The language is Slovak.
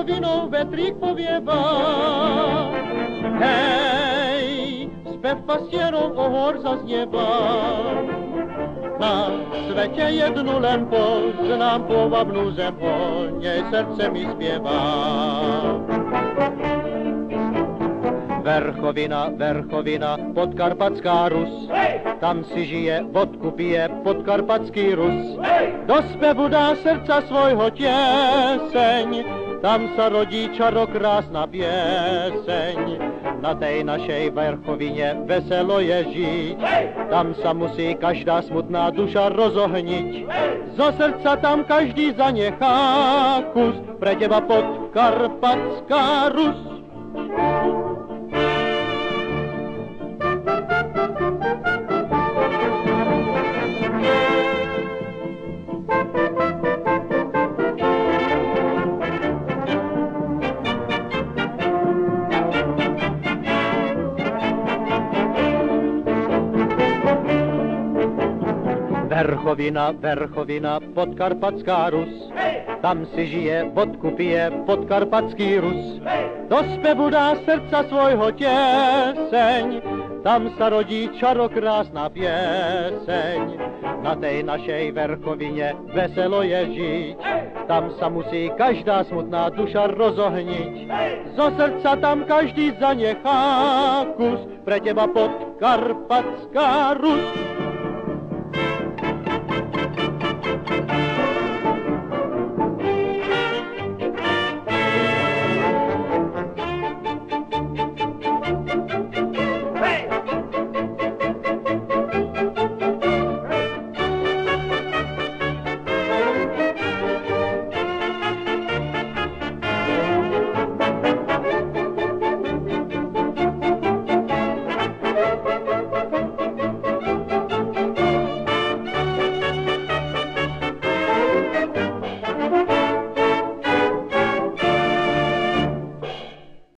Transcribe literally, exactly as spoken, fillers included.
verchovinou vetrík povieva. Hej, spev pastierov o hor zaznieva. Na svete jednu len poznám povabnú zem, o nej srdce mi spieva. Verchovina, Verchovina, podkarpatská Rus. Hej! Tam si žije, vodku pije podkarpatský Rus. Hej! Do spevu dá srdca svojho tieseň, tam sa rodí čarokrásna pieseň. Na tej našej Verchovine veselo je žiť, hej! Tam sa musí každá smutná duša rozohniť. Hej! Zo srdca tam každý zanechá kus, pre teba podkarpatská Rus. Verchovina, Verchovina, podkarpatská Rus. Hej! Tam si žije, vodku pije podkarpatský Rus. Hej! Do spevu dá srdca svojho tieseň, tam sa rodí čarokrásna pieseň. Na tej našej Verchovine veselo je žiť, hej! Tam sa musí každá smutná duša rozohniť. Hej! Zo srdca tam každý zanechá kus, pre teba podkarpatská Rus.